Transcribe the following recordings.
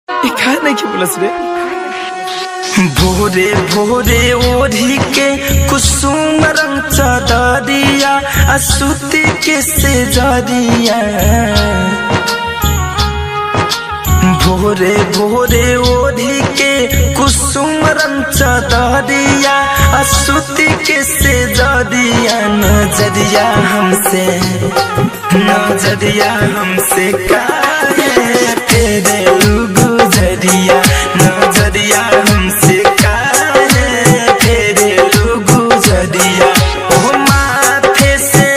खाने की बोलस रे। भोरे भोरे ओढ़ी के कुसुम रंग चदरिया असुती के से जरिया। भोरे भोरे ओढ़ी के कुसुम रंग चदरिया असुती के से जरिया। नजरिया हमसे काहे तेरे गुजरिया। नजरिया हमसे काहे तेरे गुजरिया। ओ माथे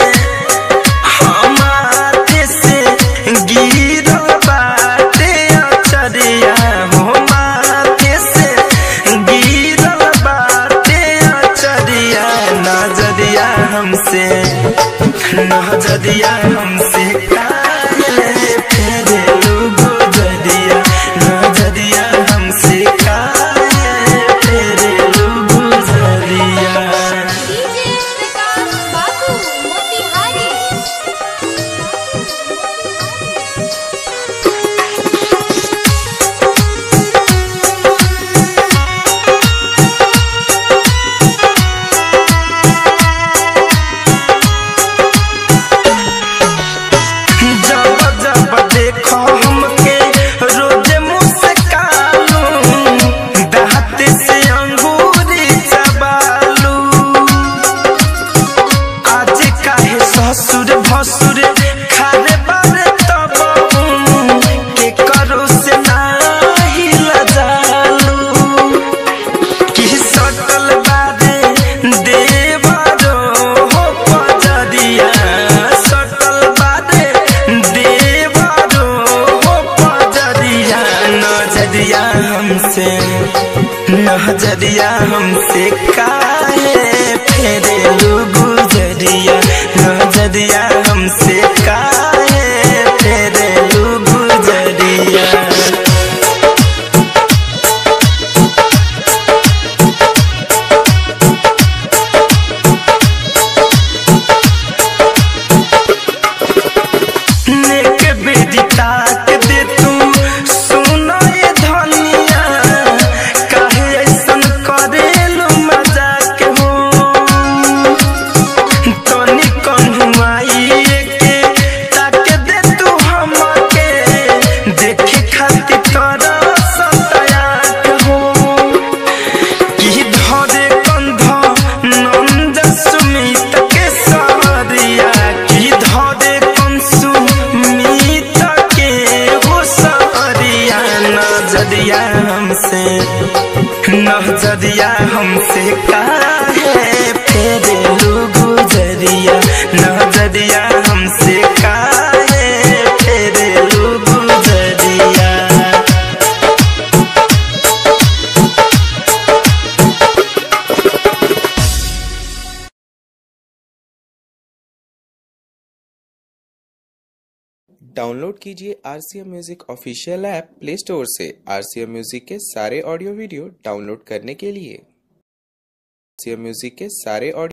से गिर बाटे अचरिया। ओ माथे से गिर बाटे अचरिया। नजरिया हमसे काहे तेरे गुजरिया। नजरिया हमसे काहे तेरे गुजरिया। भसुर खारे बारे तब के करो से नाही लजालू। कि सटल बारे देवरो हो पजरिया। सटल बारे देवरो हो पजरिया। नजरिया हमसे काहे फेरे गुजरिया। नजरिया हमसे काहे तेरे गुजरिया। नेक बेटी ताक दे तू सुनो ये धनिया। काहे ऐसन करेलू मजाक हो। तनी कन्हुआई के ताक दे तू हमके देखे खातिर तोरा सतायाक हो। कि धरे कंध नंद सुमित के सहरिया। कि धरे कंसुमित के हो सहरिया। नजरिया हमसे काहे फेरे गुजरिया। नजरिया हमसे काहे फेरे गुजरिया। डाउनलोड कीजिए RCM music official app play store से। RCM म्यूजिक के सारे ऑडियो वीडियो डाउनलोड करने के लिए RCM म्यूजिक के सारे ऑडियो